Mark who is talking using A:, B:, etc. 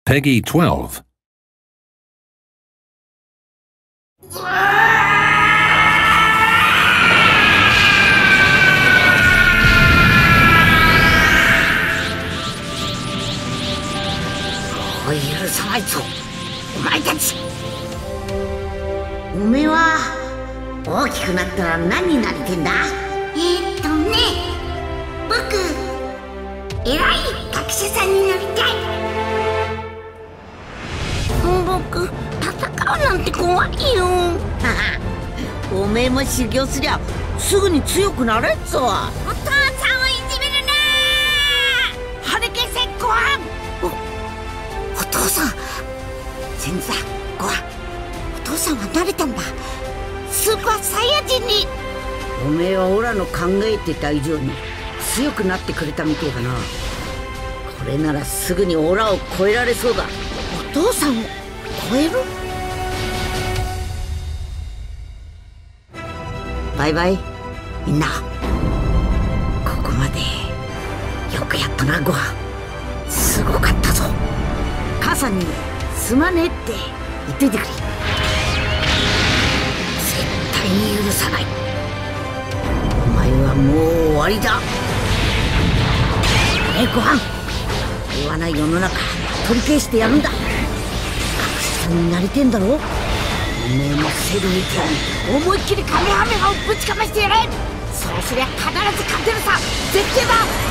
A: Peggy 12.
B: 許さないぞ、お前たち。おめえは大きくなったら何になりてんだ？僕、偉い学者さんになりたい。僕、戦うなんて怖いよ。おめえも修行すりゃすぐに強くなれっぞ。お父さんをいじめるな。はねけせごはん。お父さん、先日だごはん。お父さんは慣れたんだ、スーパーサイヤ人に。おめえはオラの考えてた以上に強くなってくれたみてえだな。これならすぐにオラを超えられそうだ。お父さんを超える？バイバイみんな。ここまでよくやったなごはん。すごかったぞ。母さんにすまねえって言っといてくれ。絶対に許さない。お前はもう終わりだ。ごはん、平和な世の中取り返してやるんだ。学者さんになりてんだろ。おめえもセルみたいに思いっきりカメハメハをぶちかましてやれ。そうすりゃ必ず勝てるさ。絶対だ。